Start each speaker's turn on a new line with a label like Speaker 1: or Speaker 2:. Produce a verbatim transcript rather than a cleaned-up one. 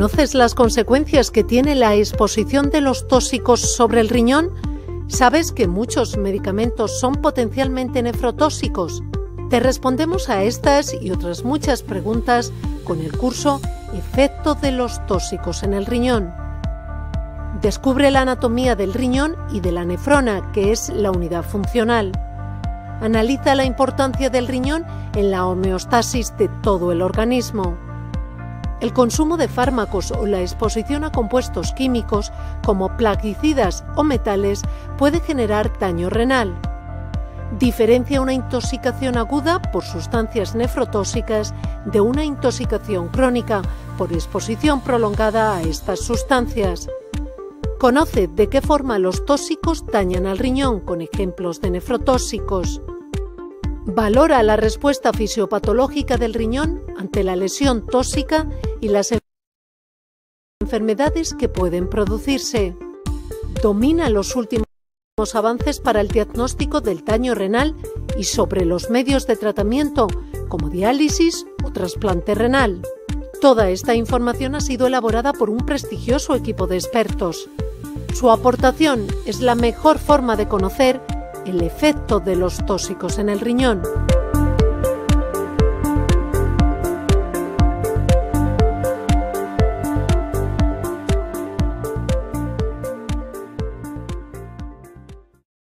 Speaker 1: ¿Conoces las consecuencias que tiene la exposición de los tóxicos sobre el riñón? ¿Sabes que muchos medicamentos son potencialmente nefrotóxicos? Te respondemos a estas y otras muchas preguntas con el curso Efecto de los tóxicos en el riñón. Descubre la anatomía del riñón y de la nefrona, que es la unidad funcional. Analiza la importancia del riñón en la homeostasis de todo el organismo. El consumo de fármacos o la exposición a compuestos químicos como plaguicidas o metales puede generar daño renal. Diferencia una intoxicación aguda por sustancias nefrotóxicas de una intoxicación crónica por exposición prolongada a estas sustancias. Conoce de qué forma los tóxicos dañan al riñón con ejemplos de nefrotóxicos. Valora la respuesta fisiopatológica del riñón ante la lesión tóxica y las enfermedades que pueden producirse. Domina los últimos avances para el diagnóstico del daño renal y sobre los medios de tratamiento como diálisis o trasplante renal. Toda esta información ha sido elaborada por un prestigioso equipo de expertos. Su aportación es la mejor forma de conocer el efecto de los tóxicos en el riñón.